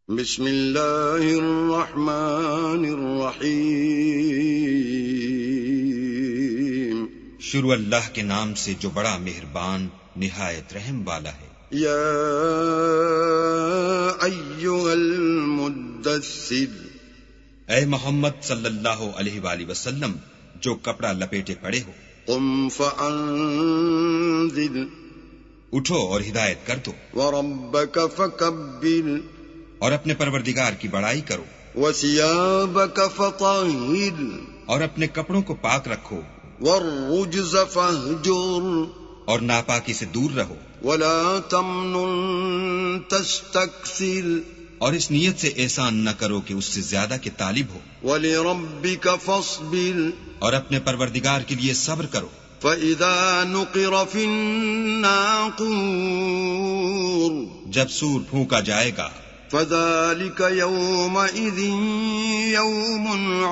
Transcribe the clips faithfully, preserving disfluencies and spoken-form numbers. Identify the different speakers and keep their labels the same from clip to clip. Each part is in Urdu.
Speaker 1: بسم اللہ الرحمن الرحیم.
Speaker 2: شروع اللہ کے نام سے جو بڑا مہربان نہایت رحم والا ہے.
Speaker 1: یا ایھا المدثر،
Speaker 2: اے محمد صلی اللہ علیہ وآلہ وسلم جو کپڑا لپیٹے پڑے ہو،
Speaker 1: قم فانذر،
Speaker 2: اٹھو اور ہدایت کر دو،
Speaker 1: وربک فکبر،
Speaker 2: اور اپنے پروردگار کی بڑائی کرو،
Speaker 1: وثیابک فطہر، اور
Speaker 2: اپنے کپڑوں کو پاک رکھو،
Speaker 1: والرجز فاہجر،
Speaker 2: اور ناپاکی سے دور رہو،
Speaker 1: ولا تمنن تستکثر،
Speaker 2: اور اس نیت سے احسان نہ کرو کہ اس سے زیادہ کے طالب ہو،
Speaker 1: ولربک فاصبر،
Speaker 2: اور اپنے پروردگار کے لیے صبر کرو.
Speaker 1: فإذا نقر في الناقور،
Speaker 2: جب سور پھونکا جائے گا،
Speaker 1: فذلك يومئذ يوم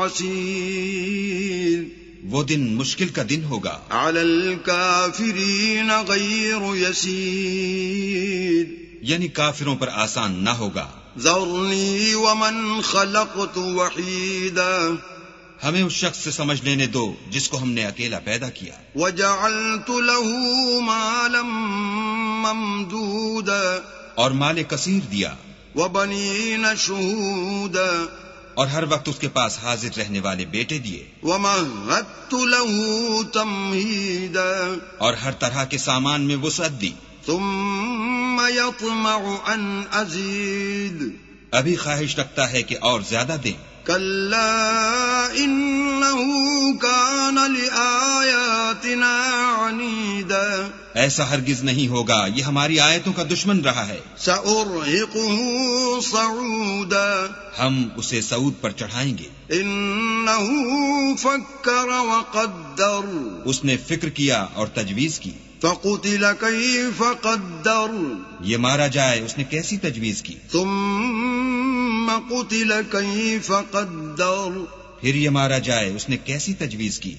Speaker 1: عسير،
Speaker 2: وہ دن مشکل کا دن ہوگا،
Speaker 1: على الكافرين غير يسير،
Speaker 2: یعنی کافروں پر آسان نہ ہوگا.
Speaker 1: ذرني ومن خلقت وحيدا،
Speaker 2: ہمیں اس شخص سے سمجھ لینے دو جس کو ہم نے اکیلا پیدا کیا،
Speaker 1: وجعلت له مالا ممدودا،
Speaker 2: اور مال کثیر دیا،
Speaker 1: وبنین شہودا،
Speaker 2: اور ہر وقت اس کے پاس حاضر رہنے والے بیٹے دیے،
Speaker 1: ومہدت له تمہیدا، اور
Speaker 2: ہر طرح کے سامان میں وسعت دی.
Speaker 1: ثم یطمع ان ازید،
Speaker 2: ابھی خواہش رکھتا ہے کہ اور زیادہ دیں.
Speaker 1: کلا انہ کان لآیاتنا عنیدا،
Speaker 2: ایسا ہرگز نہیں ہوگا، یہ ہماری آیتوں کا دشمن رہا ہے.
Speaker 1: سأرہقہ صعودا،
Speaker 2: ہم اسے صعود پر چڑھائیں گے.
Speaker 1: انہ فکر وقدر،
Speaker 2: اس نے فکر کیا اور تجویز کی.
Speaker 1: فقتل کیف قدر،
Speaker 2: یہ مارا جائے اس نے کیسی تجویز کی.
Speaker 1: ثم قتل کیف قدر،
Speaker 2: پھر یہ مارا جائے اس نے کیسی تجویز کی.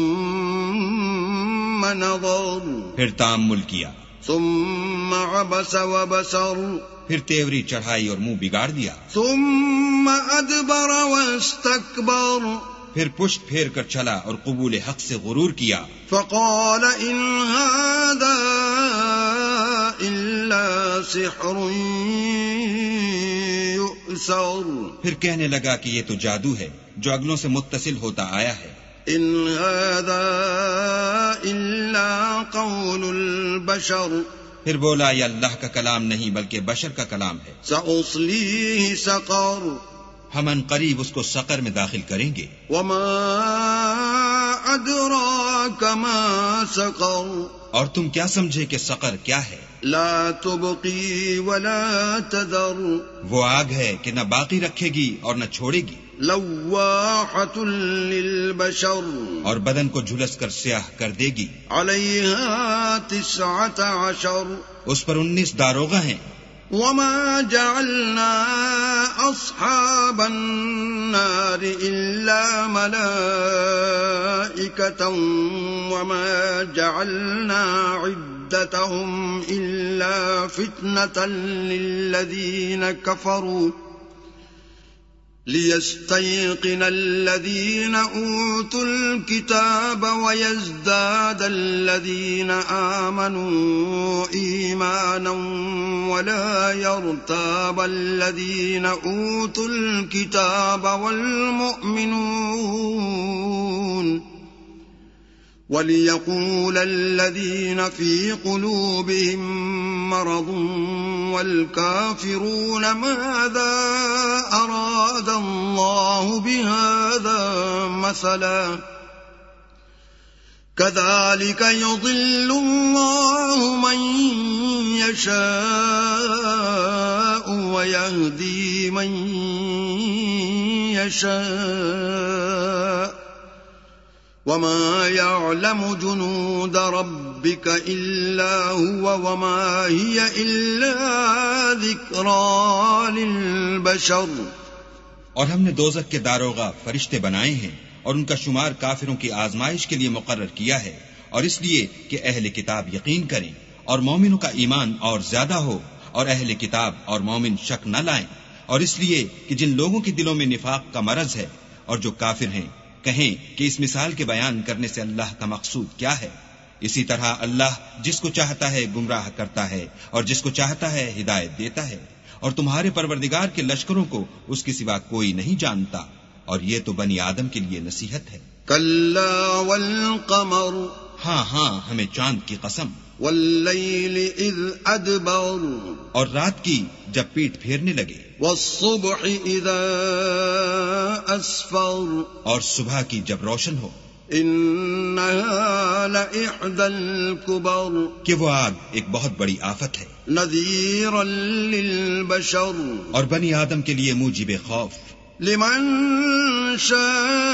Speaker 1: ثم نظر،
Speaker 2: پھر تأمل کیا.
Speaker 1: ثم عبس وبسر،
Speaker 2: پھر تیوری چڑھائی اور منہ بگاڑ دیا.
Speaker 1: ثم ادبر واستکبر،
Speaker 2: پھر پشت پھیر کر چلا اور قبول حق سے غرور کیا.
Speaker 1: فقال ان هذا الا سحر یؤثر،
Speaker 2: پھر کہنے لگا کہ یہ تو جادو ہے جو اگلوں سے متصل ہوتا آیا ہے.
Speaker 1: ان هذا الا قول البشر،
Speaker 2: پھر بولا یہ اللہ کا کلام نہیں بلکہ بشر کا کلام ہے.
Speaker 1: سأصلیہ سقر،
Speaker 2: ہم ان قریب اس کو سقر میں داخل کریں گے.
Speaker 1: وما ادراک ما سقر،
Speaker 2: اور تم کیا سمجھے کہ سقر کیا ہے.
Speaker 1: لا تبقی ولا تذر،
Speaker 2: وہ آگ ہے کہ نہ باقی رکھے گی اور نہ چھوڑے گی.
Speaker 1: لواحۃ للبشر،
Speaker 2: اور بدن کو جھلس کر سیاہ کر دے گی.
Speaker 1: علیہا تسعۃ عشر،
Speaker 2: اس پر انیس داروغہ ہیں.
Speaker 1: وما جعلنا اصحاب النار الا ملائکۃ وما جعلنا عدتهم الا فتنة للذین کفروا لِيَسْتَيْقِنَ الَّذِينَ أُوتُوا الْكِتَابَ وَيَزْدَادَ الَّذِينَ آمَنُوا إِيمَانًا وَلَا يَرْتَابَ الَّذِينَ أُوتُوا الْكِتَابَ وَالْمُؤْمِنُونَ وَلِيَقُولَ الَّذِينَ فِي قُلُوبِهِم مَّرَضٌ وَالْكَافِرُونَ مَاذَا أَرَادَ اللَّهُ بِهَذَا مَثَلًا كَذَلِكَ يُضِلُّ اللَّهُ مَن يَشَاءُ وَيَهْدِي مَن يَشَاءُ وما يعلم جنود ربك إلا هو وما هي إلا ذكرى للبشر.
Speaker 2: اور ہم نے دوزخ کے داروغہ فرشتے بنائے ہیں اور ان کا شمار کافروں کی آزمائش کے لیے مقرر کیا ہے، اور اس لیے کہ اہل کتاب یقین کریں اور مومنوں کا ایمان اور زیادہ ہو، اور اہل کتاب اور مومن شک نہ لائیں، اور اس لیے کہ جن لوگوں کے دلوں میں نفاق کا مرض ہے اور جو کافر ہیں کہیں کہ اس مثال کے بیان کرنے سے اللہ کا مقصود کیا ہے. اسی طرح اللہ جس کو چاہتا ہے گمراہ کرتا ہے اور جس کو چاہتا ہے ہدایت دیتا ہے، اور تمہارے پروردگار کے لشکروں کو اس کے سوا کوئی نہیں جانتا، اور یہ تو بنی آدم کے لیے نصیحت ہے.
Speaker 1: کلا والقمر،
Speaker 2: ہاں ہاں ہمیں چاند کی قسم،
Speaker 1: واللیل اذ ادبر،
Speaker 2: اور رات کی جب پیٹ پھیرنے لگے،
Speaker 1: والصبح اذا اسفر، اور
Speaker 2: صبح کی جب روشن ہو،
Speaker 1: انہا لإحدى الکبر،
Speaker 2: کہ وہ آگ ایک بہت بڑی آفت ہے،
Speaker 1: نذیرا للبشر،
Speaker 2: اور بنی آدم کے لیے موجب خوف،
Speaker 1: لمن شاء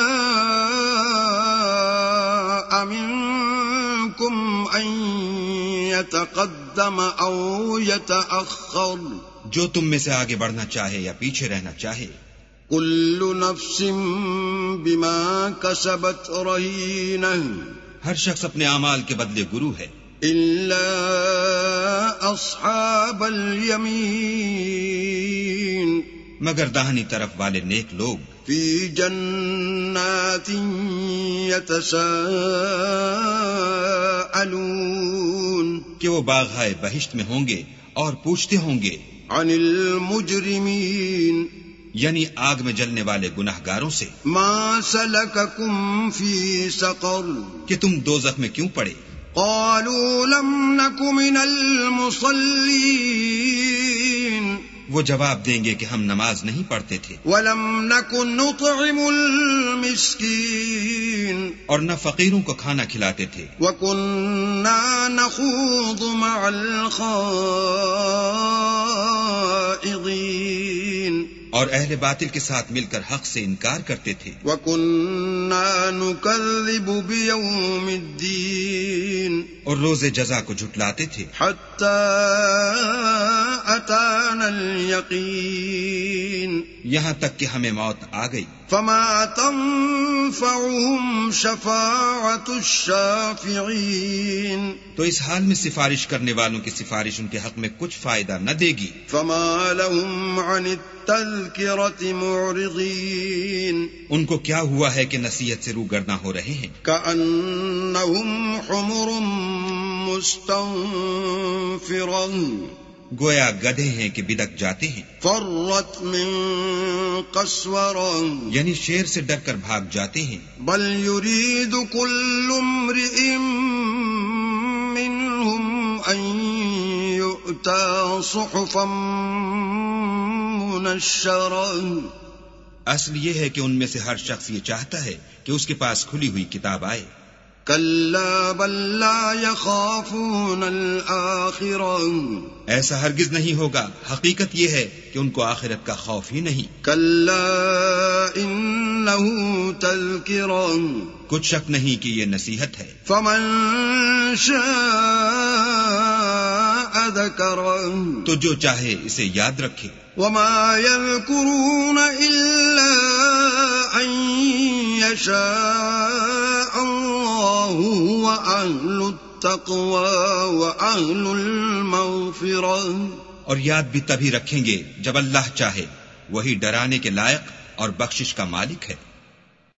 Speaker 1: منکم ان یتقدم او یتأخر،
Speaker 2: جو تم میں سے آگے بڑھنا چاہے یا پیچھے رہنا چاہے.
Speaker 1: کل نفس بما کسبت رہینہ،
Speaker 2: ہر شخص اپنے اعمال کے بدلے گرو ہے،
Speaker 1: الا اصحاب الیمین،
Speaker 2: مگر داہنی طرف والے نیک لوگ،
Speaker 1: فی جنات یتساءلون،
Speaker 2: کہ وہ باغہائے بہشت میں ہوں گے اور پوچھتے ہوں گے،
Speaker 1: عن المجرمین،
Speaker 2: یعنی آگ میں جلنے والے گناہگاروں سے،
Speaker 1: ما سلککم فی سقر،
Speaker 2: کہ تم دوزخ میں کیوں پڑے.
Speaker 1: قالوا لم نک من المصلین،
Speaker 2: وہ جواب دیں گے کہ ہم نماز نہیں پڑھتے تھے،
Speaker 1: ولم نک نطعم المسکین، اور
Speaker 2: نہ فقیروں کو کھانا کھلاتے تھے،
Speaker 1: وکننا نخوض مع الخائضین،
Speaker 2: اور اہل باطل کے ساتھ مل کر حق سے انکار کرتے تھے،
Speaker 1: وَكُنَّا نُكَذِّبُ بِيَوْمِ الدِّينِ،
Speaker 2: اور روز جزا کو جھٹلاتے تھے،
Speaker 1: حَتَّى أَتَانَا الْيَقِينَ،
Speaker 2: یہاں تک کہ ہمیں موت آ گئی.
Speaker 1: فَمَا تَنفَعُهُمْ شَفَاعَةُ الشَّافِعِينَ،
Speaker 2: تو اس حال میں سفارش کرنے والوں کی سفارش ان کے حق میں کچھ فائدہ نہ دے گی.
Speaker 1: فَمَا لَهُمْ عَنِ التَّذْكِرَةِ مُعْرِضِينَ،
Speaker 2: ان کو کیا ہوا ہے کہ نصیحت سے روگرداں ہو رہے ہیں،
Speaker 1: كَأَنَّهُمْ حُمُرٌ مُسْتَنفِرَةٌ،
Speaker 2: گویا گدھے ہیں کہ بدک جاتے ہیں،
Speaker 1: فرت من قسورہ،
Speaker 2: یعنی شیر سے ڈر کر بھاگ جاتے ہیں.
Speaker 1: بل یرید کل امرئ منہم ان یؤتا صحفا منشرہ،
Speaker 2: اصل یہ ہے کہ ان میں سے ہر شخص یہ چاہتا ہے کہ اس کے پاس کھلی ہوئی کتاب آئے.
Speaker 1: کلا بل لا یخافون الآخرہ،
Speaker 2: ایسا ہرگز نہیں ہوگا، حقیقت یہ ہے کہ ان کو آخرت کا خوف ہی نہیں.
Speaker 1: کلا انہ تذکرہ،
Speaker 2: کچھ شک نہیں کہ یہ نصیحت ہے.
Speaker 1: فمن شاء ذکرہ،
Speaker 2: تو جو چاہے اسے یاد رکھے.
Speaker 1: وما یذکرون الا ان یشاء اللہ وأہل التقوی وأہل المغفرہ،
Speaker 2: اور یاد بھی تبھی رکھیں گے جب اللہ چاہے، وہی ڈرانے کے لائق اور بخشش کا مالک ہے.